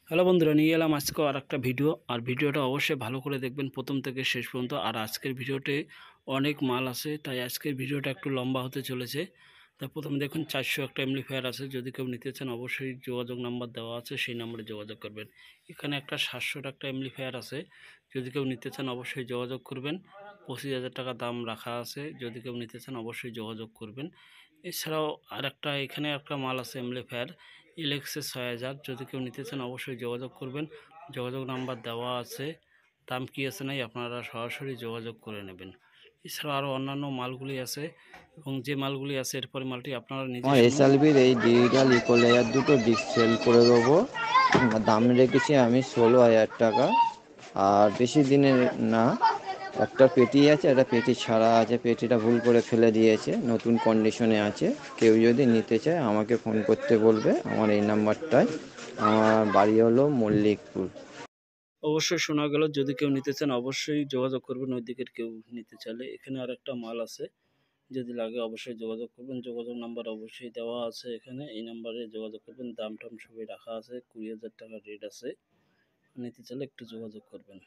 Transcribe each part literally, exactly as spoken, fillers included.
Hello বন্ধুরা, নিয়ে এলাম আজকে আর একটা ভিডিও। আর ভিডিওটা অবশ্যই ভালো করে দেখবেন প্রথম থেকে শেষ পর্যন্ত। আর আজকের ভিডিওতে অনেক মাল আছে, তাই আজকের ভিডিওটা একটু লম্বা হতে চলেছে। তা প্রথমে দেখুন চারশো একটা এমপ্লিফায়ার আছে। যদি কেউ নিতে চান অবশ্যই যোগাযোগ নাম্বার দেওয়া আছে, সেই নাম্বারে যোগাযোগ করবেন। এখানে একটা সাতশো একটা এমপ্লিফায়ার আছে। যদি কেউ নিতে চান অবশ্যই যোগাযোগ করবেন। পঁচিশ হাজার টাকা দাম রাখা আছে। যদি কেউ নিতে চান অবশ্যই যোগাযোগ করবেন। এছাড়াও আর একটা এখানে একটা মাল আছে এমপ্লিফায়ার এলেক্সে ছয় হাজার। যদি কেউ নিতে চান অবশ্যই যোগাযোগ করবেন। যোগাযোগ নাম্বার দেওয়া আছে। দাম কী আছে নাই আপনারা সরাসরি যোগাযোগ করে নেবেন। এছাড়াও আরও অন্যান্য মালগুলি আছে, এবং যে মালগুলি আছে এরপরে মালটি আপনারা নিজে আমার এসএলবির এই ডিজিটাল ইকোলাইজার দুটো ডিস্ক সেল করে দেবো। দাম রেখেছি আমি ষোলো হাজার টাকা। আর বেশি দিনের না, একটা পেটি আছে, একটা পেটি ছাড়া আছে। পেটিটা ভুল করে ফেলে দিয়েছে, নতুন কন্ডিশনে আছে। কেউ যদি নিতে চায় আমাকে ফোন করতে বলবে আমার এই নাম্বারটায়। আমার বাড়ি হলো মল্লিকপুর। অবশ্যই শোনা গেল। যদি কেউ নিতে চান অবশ্যই যোগাযোগ করবেন ওই দিকের কেউ নিতে চাইলে। এখানে আর একটা মাল আছে, যদি লাগে অবশ্যই যোগাযোগ করবেন। যোগাযোগ নাম্বার অবশ্যই দেওয়া আছে এখানে, এই নাম্বারে যোগাযোগ করবেন। দাম টাম সবই রাখা আছে, কুড়ি হাজার টাকা রেট আছে। নিতে চাইলে একটু যোগাযোগ করবেন।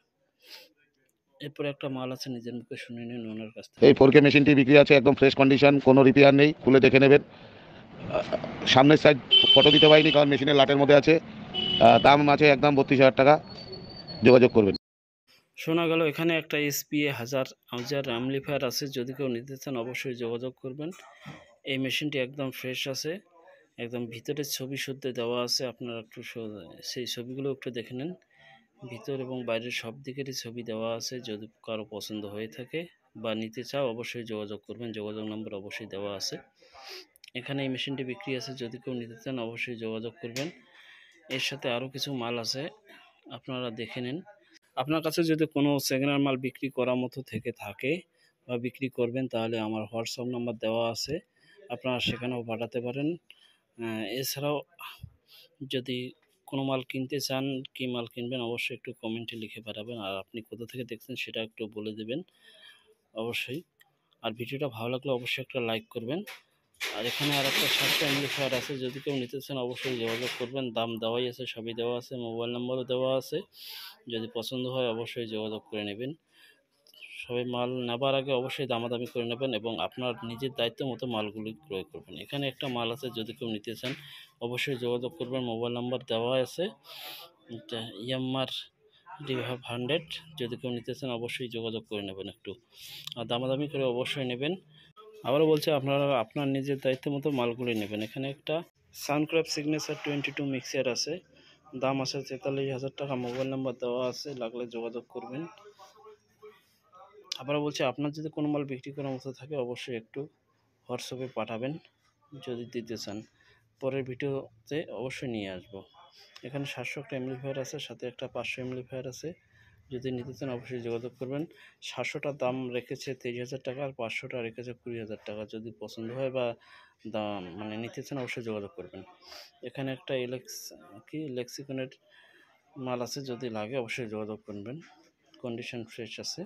এরপরে একটা মাল আছে, নিজের মুখে শুনে নিন ওনার কাছ থেকে। এই ফোর কে মেশিনটি বিক্রি আছে, একদম ফ্রেশ কন্ডিশন, কোনো রিপেয়ার নেই, খুলে দেখে নেবেন। সামনের সাইড ফটো দিতে পারিনি কারণ মেশিনের লাটের মধ্যে আছে। দাম আছে একদম বত্রিশ হাজার টাকা। যোগাযোগ করবেন। শোনা গেল এখানে একটা এসপিএ হাজার হাজার অ্যামপ্লিফায়ার আছে। যদি কেউ নিতে চান অবশ্যই যোগাযোগ করবেন। এই মেশিনটি একদম ফ্রেশ আছে, একদম ভিতরের ছবি শুদ্ধ দেওয়া আছে। আপনারা একটু সেই ছবিগুলো একটু দেখে নেন। ভিতর এবং বাইরের সব দিকেরই ছবি দেওয়া আছে। যদি কারো পছন্দ হয়ে থাকে বা নিতে চাও অবশ্যই যোগাযোগ করবেন। যোগাযোগ নম্বর অবশ্যই দেওয়া আছে। এখানে এই মেশিনটি বিক্রি আছে, যদি কেউ নিতে চান অবশ্যই যোগাযোগ করবেন। এর সাথে আরও কিছু মাল আছে, আপনারা দেখে নিন। আপনার কাছে যদি কোনো সেকেন্ড হ্যান্ড মাল বিক্রি করার মতো থেকে থাকে বা বিক্রি করবেন, তাহলে আমার হোয়াটসঅ্যাপ নাম্বার দেওয়া আছে, আপনারা সেখানেও পাঠাতে পারেন। এছাড়াও যদি কোনো মাল কিনতে চান, কি মাল কিনবেন অবশ্যই একটু কমেন্টে লিখে পাঠাবেন। আর আপনি কোথা থেকে দেখছেন সেটা একটু বলে দেবেন অবশ্যই। আর ভিডিওটা ভালো লাগলে অবশ্যই একটা লাইক করবেন। আর এখানে আর একটা সাতটা এমপ্লিফায়ার আছে। যদি কেউ নিতে চান অবশ্যই যোগাযোগ করবেন। দাম দেওয়াই আছে, সবই দেওয়া আছে, মোবাইল নাম্বারও দেওয়া আছে। যদি পছন্দ হয় অবশ্যই যোগাযোগ করে নেবেন। সবাই মাল নেবার আগে অবশ্যই দামাদামি করে নেবেন এবং আপনার নিজের দায়িত্ব মতো মালগুলি ক্রয় করবেন। এখানে একটা মাল আছে, যদি কেউ নিতে চান অবশ্যই যোগাযোগ করবেন। মোবাইল নাম্বার দেওয়া আছে, ইয়ামার ডিভাইভ হান্ড্রেড। যদি কেউ নিতে চান অবশ্যই যোগাযোগ করে নেবেন একটু, আর দামাদামি করে অবশ্যই নেবেন। আবারও বলছি, আপনারা আপনার নিজের দায়িত্ব মতো মালগুলি নেবেন। এখানে একটা Suncraft signature twenty two mixer আছে, দাম আছে তেতাল্লিশ হাজার টাকা। মোবাইল নাম্বার দেওয়া আছে, লাগলে যোগাযোগ করবেন। আবারও বলছি, আপনার যদি কোনো মাল বিক্রি করার মতো থাকে অবশ্যই একটু হোয়াটসঅ্যাপে পাঠাবেন যদি দিতে চান। পরের ভিডিওতে অবশ্যই নিয়ে আসব। এখানে সাতশো একটা এমপ্লিফায়ার আছে, সাথে একটা পাঁচশো এমপ্লিফায়ার আছে। যদি নিতে চান অবশ্যই যোগাযোগ করবেন। সাতশোটার দাম রেখেছে তেইশ হাজার টাকা, আর পাঁচশোটা রেখেছে কুড়ি হাজার টাকা। যদি পছন্দ হয় বা দাম মানে নিতে চান অবশ্যই যোগাযোগ করবেন। এখানে একটা ইলেক্স কি লেক্সিকনের মাল আছে, যদি লাগে অবশ্যই যোগাযোগ করবেন। কন্ডিশন ফ্রেশ আছে।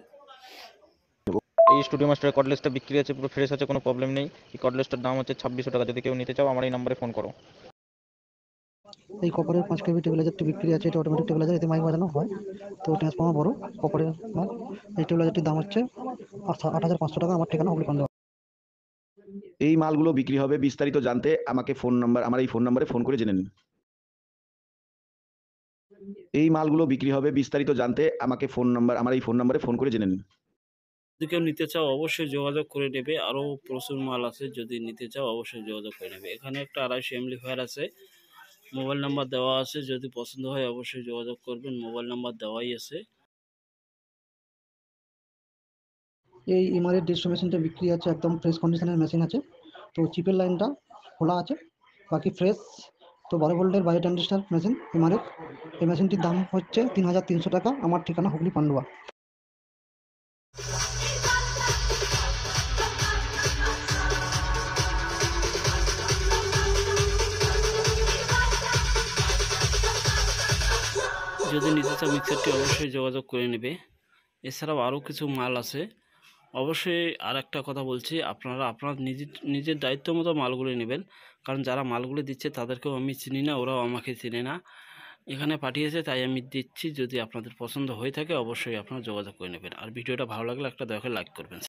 এই স্টুডিও মাস্টারের কর্ডলেসটা বিক্রি আছে, পুরো ফ্রেশ আছে, কোনো প্রবলেম নেই। এই কর্ডলেসটার দাম হচ্ছে ছাব্বিশশো টাকা। যদি কেউ নিতে চাও আমার এই নম্বরে ফোন করো। এই কপারের পাঁচ কেবি টেবিলাইজারটি বিক্রি আছে। এটা অটোমেটিক টেবিলাইজার, এতে মাইক বাজানো হয়। তো ট্রান্সফর্মার বড় কপারের মাল। এই টেবিলাইজারটির দাম হচ্ছে আট হাজার পাঁচশো টাকা। আমার ঠিকানা হুগলি পান্ডা। এই মালগুলো বিক্রি হবে, বিস্তারিত জানতে আমাকে ফোন নাম্বার আমার এই ফোন নাম্বারে ফোন করে জেনে নিন। এই মালগুলো বিক্রি হবে, বিস্তারিত জানতে আমাকে ফোন নাম্বার আমার এই ফোন নাম্বারে ফোন করে জেনে নিন। যদি কেউ নিতে চাও অবশ্যই যোগাযোগ করে নেবে। আরও প্রচুর মাল আছে, যদি নিতে চাও অবশ্যই যোগাযোগ করে নেবে। এখানে একটা আড়াইশো এমপ্লিফায়ার আছে, মোবাইল নাম্বার দেওয়া আছে। যদি পছন্দ হয় অবশ্যই যোগাযোগ করবেন। মোবাইল নাম্বার দেওয়াই আছে। এই এমআরের ডিস্ট্রো মেশিনটা বিক্রি আছে, একদম ফ্রেশ কন্ডিশনের মেশিন আছে। তো চিপের লাইনটা খোলা আছে, বাকি ফ্রেশ। তো বারো ভোল্টের বাইরে ট্রানজিস্টার মেশিন এমআরের। এই মেশিনটির দাম হচ্ছে তিন হাজার তিনশো টাকা। আমার ঠিকানা হুগলি পান্ডুয়া। যদি নিতে চাও মিক্সারটি অবশ্যই যোগাযোগ করে নেবে। এছাড়াও আরও কিছু মাল আছে। অবশ্যই আর একটা কথা বলছি, আপনারা আপনার নিজের নিজের দায়িত্ব মতো মালগুলি নেবেন। কারণ যারা মালগুলি দিচ্ছে তাদেরকেও আমি চিনি না, ওরাও আমাকে চিনে না। এখানে পাঠিয়েছে তাই আমি দিচ্ছি। যদি আপনাদের পছন্দ হয়ে থাকে অবশ্যই আপনারা যোগাযোগ করে নেবেন। আর ভিডিওটা ভালো লাগলে একটা দয়া করে লাইক করবেন।